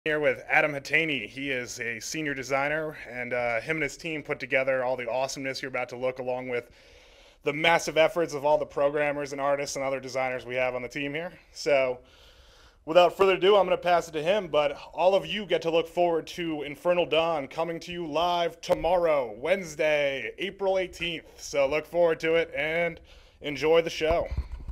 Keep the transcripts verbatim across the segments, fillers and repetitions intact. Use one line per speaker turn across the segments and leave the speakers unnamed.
Here with Adam Hatani. He is a senior designer, and uh, him and his team put together all the awesomeness you're about to look, along with the massive efforts of all the programmers and artists and other designers we have on the team here. So, without further ado, I'm going to pass it to him. But all of you get to look forward to Infernal Dawn coming to you live tomorrow, Wednesday, April eighteenth. So look forward to it and enjoy the show.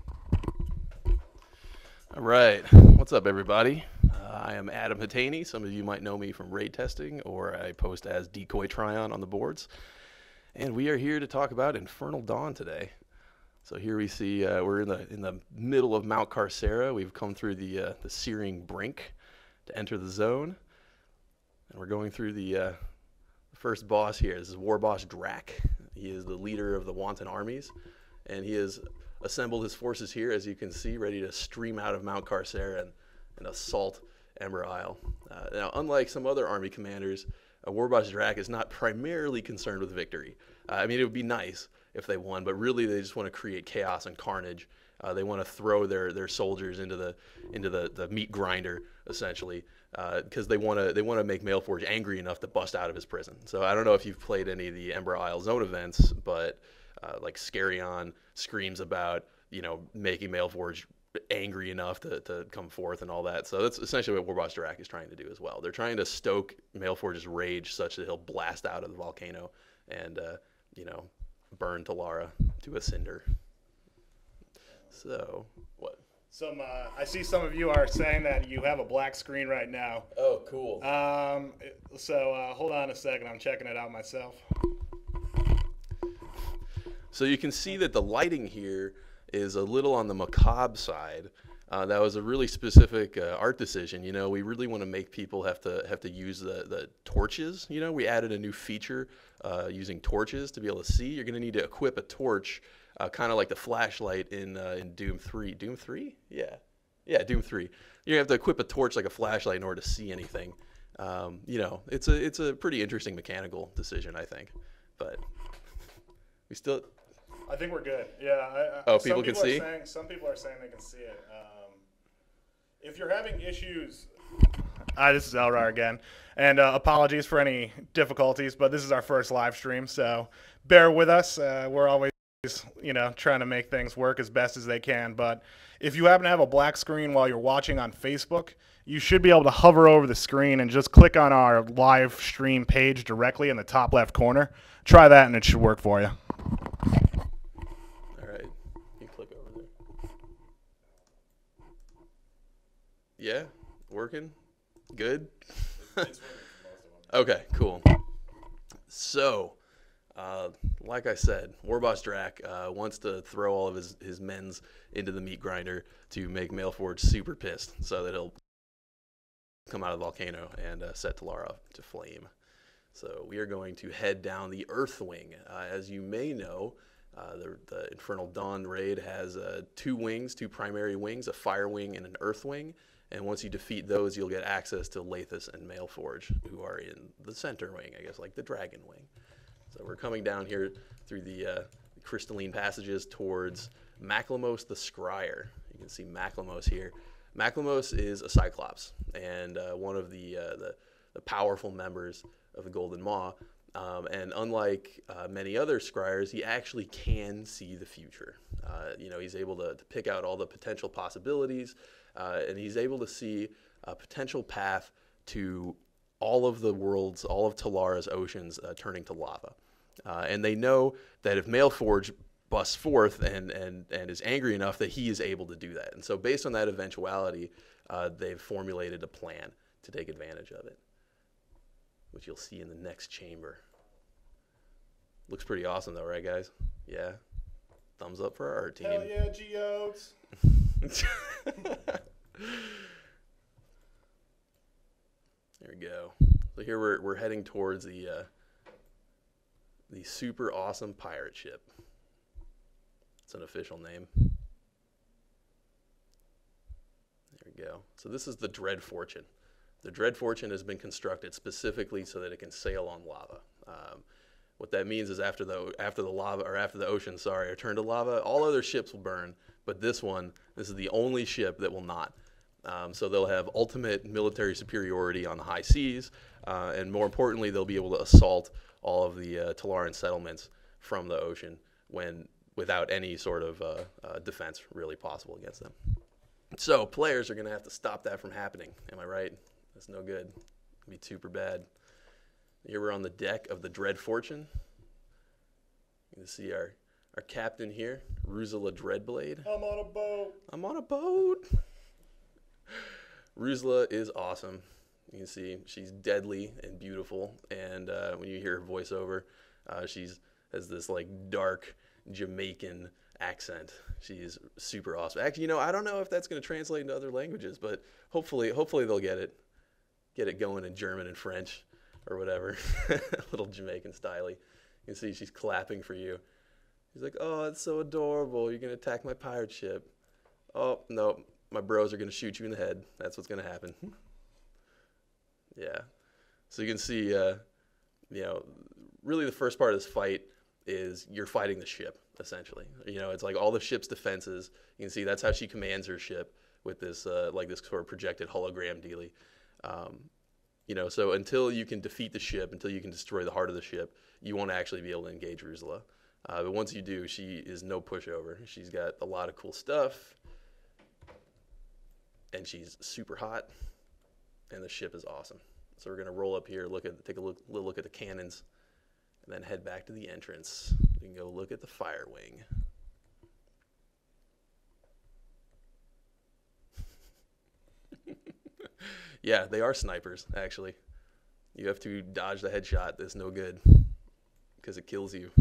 All right, what's up, everybody? Uh, I am Adam Hatani. Some of you might know me from raid testing, or I post as Decoy Tryon on the boards. And we are here to talk about Infernal Dawn today. So here we see uh, we're in the in the middle of Mount Carcera. We've come through the uh, the Searing Brink to enter the zone, and we're going through the uh, first boss here. This is War Boss Drac. He is the leader of the Wanton armies, and he has assembled his forces here, as you can see, ready to stream out of Mount Carcera and, and assault Ember Isle. Uh, now, unlike some other army commanders, uh, War Boss Drac is not primarily concerned with victory. Uh, I mean, it would be nice if they won, but really they just want to create chaos and carnage. Uh, they want to throw their, their soldiers into the into the, the meat grinder, essentially, because uh, they want to they want to make Mailforge angry enough to bust out of his prison. So I don't know if you've played any of the Ember Isle zone events, but uh, like Scarion screams about, you know, making Mailforge angry enough to, to come forth and all that. So that's essentially what War Boss Drac is trying to do as well. They're trying to stoke Mailforge's rage such that he'll blast out of the volcano and, uh, you know, burn Talara to a cinder. So, what?
Some, uh, I see some of you are saying that you have a black screen right now.
Oh, cool.
Um, so uh, hold on a second. I'm checking it out myself.
So you can see that the lighting here is a little on the macabre side. Uh, that was a really specific uh, art decision. You know, we really want to make people have to have to use the, the torches. You know, we added a new feature uh, using torches to be able to see. You're going to need to equip a torch, uh, kind of like the flashlight in uh, in Doom three. Doom three? Yeah. Yeah, Doom three. You have to equip a torch like a flashlight in order to see anything. Um, you know, it's a, it's a pretty interesting mechanical decision, I think. But we still...
I think we're good. Yeah. I, I,
oh, people, people can
are
see?
Saying, some people are saying they can see it. Um, if you're having issues... Hi, this is Elrar again. And uh, apologies for any difficulties, but this is our first live stream, so bear with us. Uh, we're always, you know, trying to make things work as best as they can. But if you happen to have a black screen while you're watching on Facebook, you should be able to hover over the screen and just click on our live stream page directly in the top left corner. Try that, and it should work for you.
Yeah, working? Good? Okay, cool. So, uh, like I said, War Boss Drac uh, wants to throw all of his, his men's into the meat grinder to make Mailforge super pissed so that he'll come out of the volcano and uh, set Talara to flame. So we are going to head down the Earth Wing. Uh, as you may know, uh, the, the Infernal Dawn raid has uh, two wings, two primary wings, a fire wing and an earth wing. And once you defeat those, you'll get access to Lathis and Mailforge, who are in the center wing, I guess, like the dragon wing. So we're coming down here through the uh, crystalline passages towards Maclemos the Scryer. You can see Maclemos here. Maclemos is a Cyclops and uh, one of the, uh, the the powerful members of the Golden Maw. Um, and unlike uh, many other scryers, he actually can see the future. Uh, you know, he's able to, to pick out all the potential possibilities. Uh, and he's able to see a potential path to all of the world's, all of Talara's oceans uh, turning to lava. Uh, and they know that if Mailforge busts forth and, and, and is angry enough, that he is able to do that. And so based on that eventuality, uh, they've formulated a plan to take advantage of it, which you'll see in the next chamber. Looks pretty awesome though, right guys? Yeah? Thumbs up for our art team.
Hell yeah, geodes!
There we go. So here we're we're heading towards the uh, the super awesome pirate ship. It's an official name. There we go. So this is the Dread Fortune. The Dread Fortune has been constructed specifically so that it can sail on lava. Um, what that means is after the after the lava or after the ocean, sorry, are turned to lava, all other ships will burn, but this one, this is the only ship that will not. Um, so they'll have ultimate military superiority on the high seas, uh, and more importantly, they'll be able to assault all of the uh, Talaran settlements from the ocean when without any sort of uh, uh, defense really possible against them. So players are going to have to stop that from happening. Am I right? That's no good. It'd be super bad. Here we're on the deck of the Dread Fortune. You can see our, our captain here, Ruzela Dreadblade.
I'm on a boat.
I'm on a boat. Ruzela is awesome. You can see she's deadly and beautiful, and uh, when you hear her voiceover, uh, she's has this like dark Jamaican accent. She's super awesome. Actually, you know, I don't know if that's going to translate into other languages, but hopefully, hopefully they'll get it, get it going in German and French or whatever. A little Jamaican style-y. You can see she's clapping for you. She's like, "Oh, it's so adorable. You're going to attack my pirate ship. Oh, no, my bros are going to shoot you in the head. That's what's going to happen." Yeah. So you can see, uh, you know, really the first part of this fight is you're fighting the ship, essentially. You know, it's like all the ship's defenses. You can see that's how she commands her ship with this, uh, like this sort of projected hologram dealy. Um, you know, so until you can defeat the ship, until you can destroy the heart of the ship, you won't actually be able to engage Ruzela. Uh, but once you do, she is no pushover. She's got a lot of cool stuff, and she's super hot, and the ship is awesome. So we're going to roll up here, look at, take a look, little look at the cannons, and then head back to the entrance. We can go look at the fire wing. Yeah, they are snipers, actually. You have to dodge the headshot. That's no good because it kills you.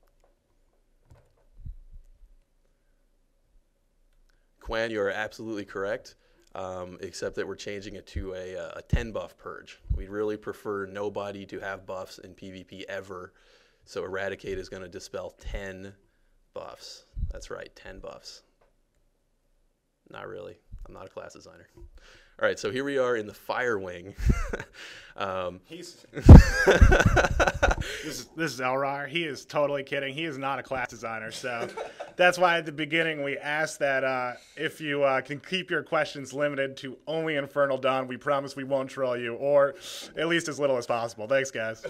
Quan, you are absolutely correct, um, except that we're changing it to a, a ten buff purge. We'd really prefer nobody to have buffs in PvP ever, so Eradicate is going to dispel ten buffs. That's right, ten buffs. Not really. I'm not a class designer. All right, so here we are in the fire wing. um,
He's this is this is Elrar. He is totally kidding. He is not a class designer, so that's why at the beginning we asked that uh, if you uh, can keep your questions limited to only Infernal Dawn, we promise we won't troll you, or at least as little as possible. Thanks, guys.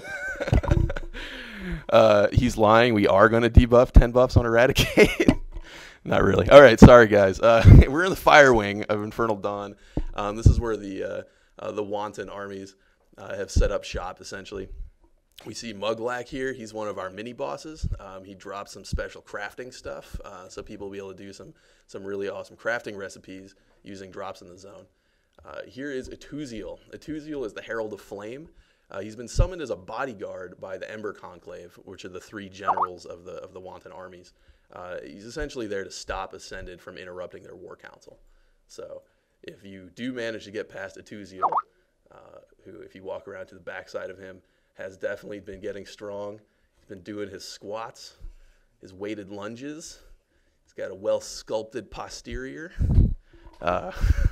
uh, he's lying. We are going to debuff ten buffs on Eradicate. Not really. All right, sorry guys. Uh, we're in the fire wing of Infernal Dawn. Um, this is where the uh, uh, the wanton armies uh, have set up shop, essentially. We see Muglack here. He's one of our mini bosses. Um, he drops some special crafting stuff, uh, so people will be able to do some some really awesome crafting recipes using drops in the zone. Uh, here is Etuziel. Etuziel is the Herald of Flame. Uh, he's been summoned as a bodyguard by the Ember Conclave, which are the three generals of the of the wanton armies. Uh, he's essentially there to stop Ascended from interrupting their war council. So if you do manage to get past Etuziel, uh, who, if you walk around to the backside of him, has definitely been getting strong. He's been doing his squats, his weighted lunges. He's got a well-sculpted posterior. Uh,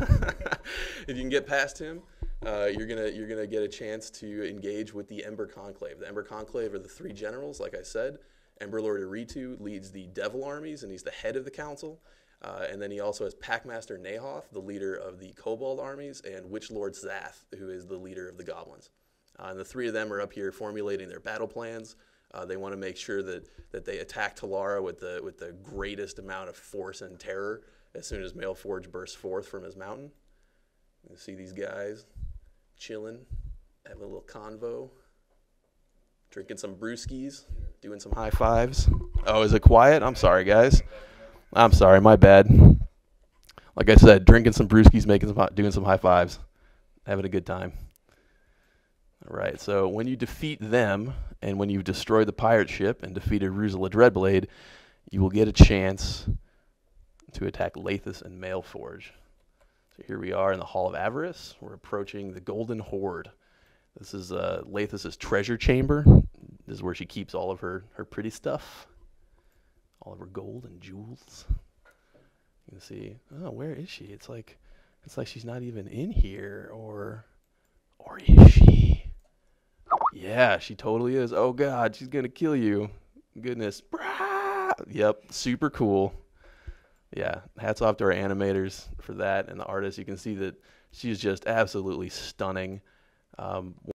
if you can get past him, uh, you're gonna you're gonna get a chance to engage with the Ember Conclave. The Ember Conclave are the three generals, like I said. Ember Lord Eritu leads the Devil armies, and he's the head of the council. Uh, and then he also has Packmaster Nahoth, the leader of the Kobold armies, and Witch Lord Zath, who is the leader of the goblins. Uh, and the three of them are up here formulating their battle plans. Uh, they want to make sure that, that they attack Talara with the, with the greatest amount of force and terror as soon as Maelforge bursts forth from his mountain. You see these guys chilling, having a little convo, drinking some brewskis, doing some high fives. Oh, is it quiet? I'm sorry, guys. I'm sorry, my bad. Like I said, drinking some brewskis, making some, doing some high fives, having a good time. All right, so when you defeat them, and when you've destroyed the pirate ship and defeated Ruzela Dreadblade, you will get a chance to attack Lathis and Maelforge. So here we are in the Hall of Avarice. We're approaching the Golden Hoard. This is uh, Lathis' treasure chamber. This is where she keeps all of her, her pretty stuff, all of her gold and jewels. You can see, oh, where is she? It's like, it's like she's not even in here, or, or is she? Yeah, she totally is. Oh God, she's gonna kill you. Goodness. Yep, super cool. yeah, hats off to our animators for that and the artists. You can see that she's just absolutely stunning. Um,